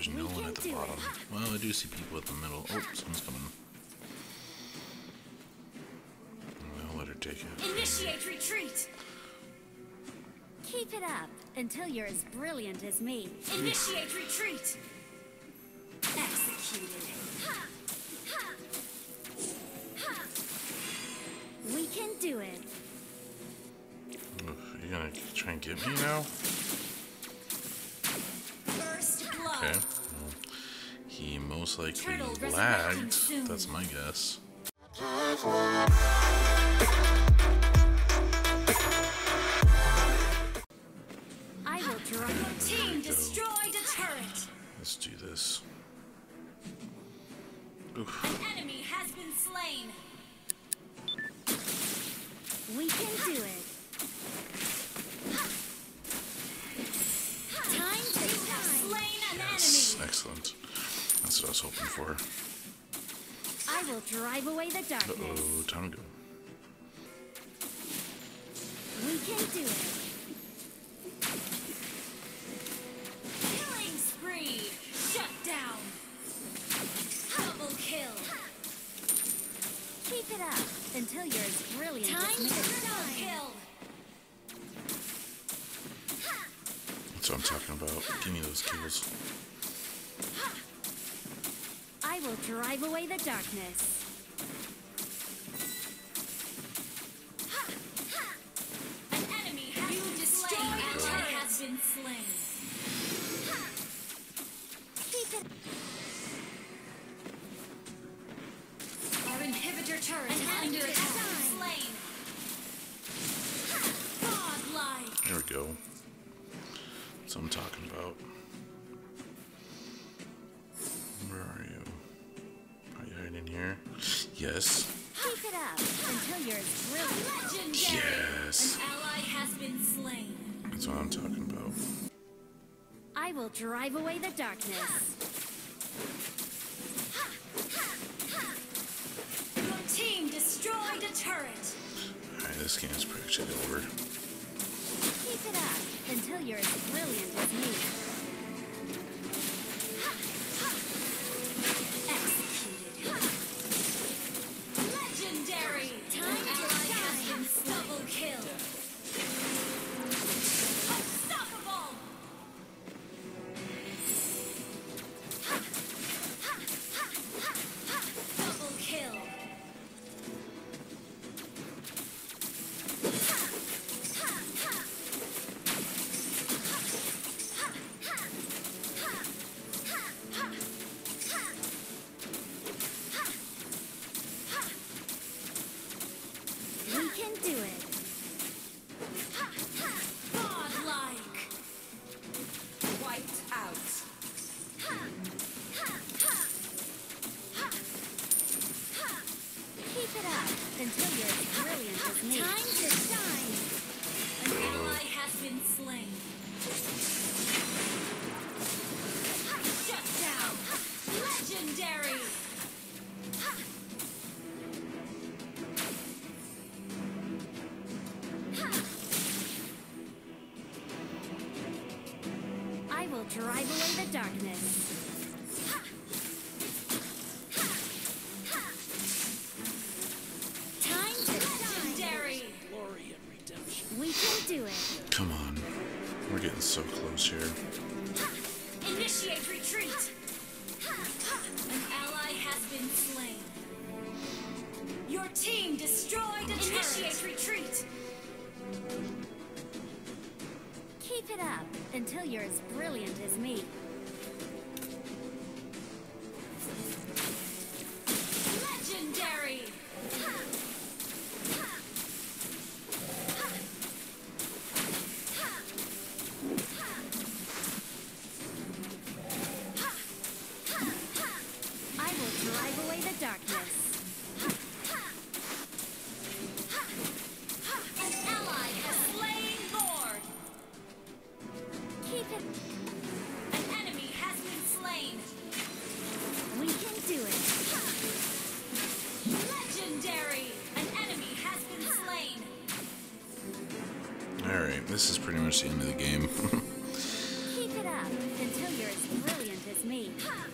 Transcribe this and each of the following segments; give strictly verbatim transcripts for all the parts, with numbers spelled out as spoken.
there's no one at the bottom. Well, I do see people at the middle. Oh, someone's coming. I'll let her take it. Initiate retreat. Keep it up until you're as brilliant as me. Initiate retreat. Executed. We can do it. Oof, you're gonna try and get me now? First blood. Okay. Well, he most likely lagged. That's my guess. I will drive your team destroyed a turret. Let's do this. Oof. An enemy has been slain. We can do it. Time to have slain an Yes, enemy. excellent. That's what I was hoping for. I will drive away the darkness. Uh-oh, time to go. We can do it. Killing spree. Shut down. Double kill. Keep it up until you're as brilliant Time as me. to Kill. That's what I'm talking about. Give me those kills. I will drive away the darkness. An enemy has been destroyed. An enemy has been slain. Keep it. Our inhibitor turret is under attack. Slain. Godlike. There we go. That's what I'm talking about. Where are you? Are you hiding in here? Yes. Keep it up until you're as brilliant. Legendary. Yes. An ally has been slain. That's what I'm talking about. I will drive away the darkness. Your team destroyed a turret. Alright, this game's pretty much over. Keep it up until you're as brilliant as me. Executed. Legendary. Time to shine. Double kill. Unstoppable. Double kill. We can do it. Godlike. Wiped out. Keep it up until you're as brilliant as me. Time to shine. An ally has been slain. Shut down. Legendary. I will drive away the darkness. Time to legendary. Glory and redemption. We can do it. Come on. We're getting so close here. Initiate retreat. An ally has been slain. Your team destroyed a turret. Initiate retreat. Keep it up until you're as brilliant as me. Legendary. I will drive away the darkness. An ally has slain Lord. Keep it. An enemy has been slain. We can do it. Legendary. An enemy has been slain. Alright, this is pretty much the end of the game. Keep it it up until you're as brilliant as me.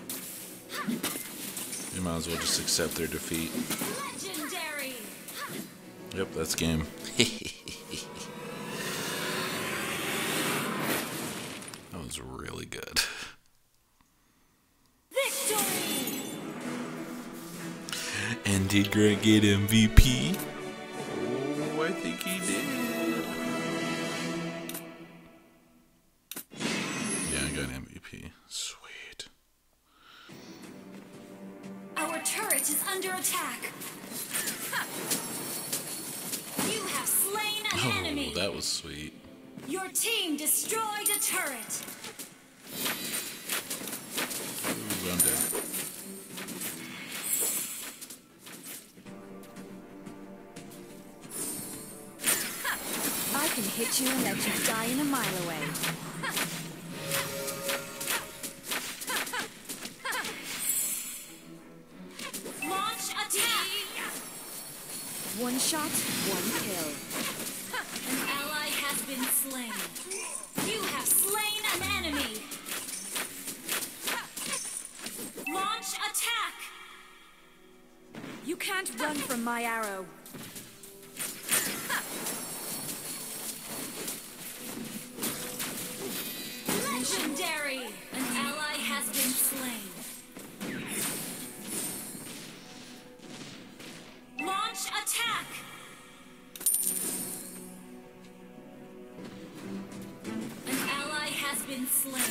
You might as well just accept their defeat. Legendary. Yep, that's game. That was really good. Victory. And did Grant get M V P? Oh, I think he did. Yeah, I got M V P. Sweet. Our turret is under attack. You have slain an Oh, enemy. that was sweet. Your team destroyed a turret. Ooh, I'm dead. I can hit you and let you die in a mile away. Launch attack! One shot, one kill. An ally has been slain. You have slain an enemy. Launch attack! You can't run from my arrow. Legendary! An ally has been slain. Launch attack! An ally has been slain.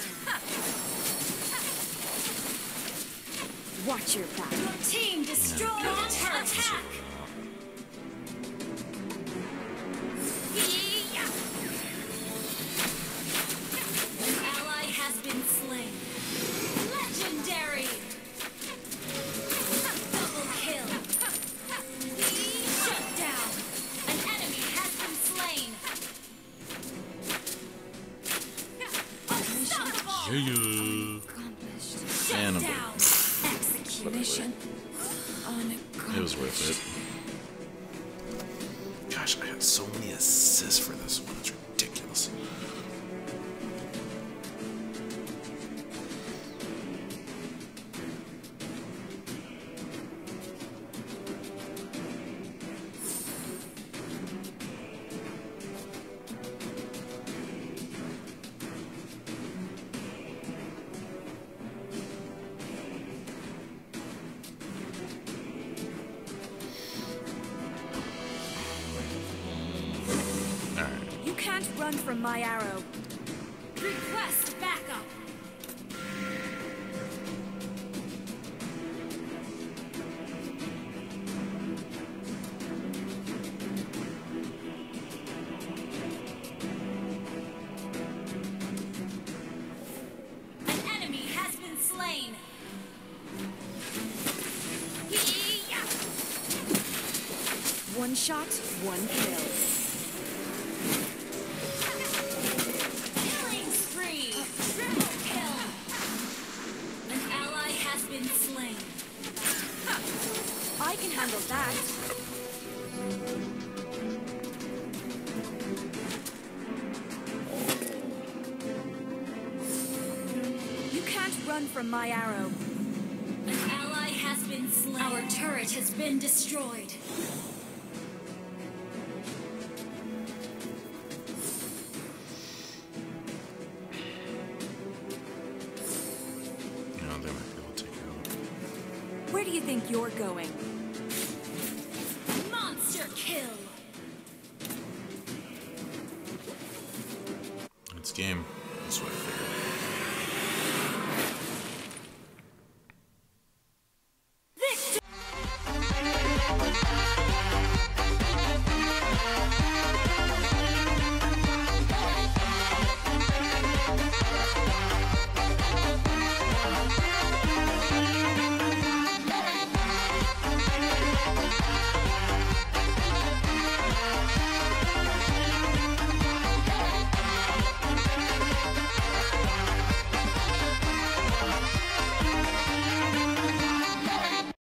Watch your back. Your team destroyed a turret. Attack! An ally has been slain. Legendary! Double kill. Shut down. An enemy has been slain. Unstoppable. Yeah. Accomplished. Shut And I'm down. Execution. It was worth it. Gosh, I had so many assists for this one. It's ridiculous. You can't run from my arrow. Request backup. An enemy has been slain. One shot, one kill. Killing spree! Triple kill! An ally has been slain. I can handle that. You can't run from my arrow. An ally has been slain. Our turret has been destroyed. No, they might be able to take it out. Where do you think you're going? Monster kill! It's game. That's what I figured.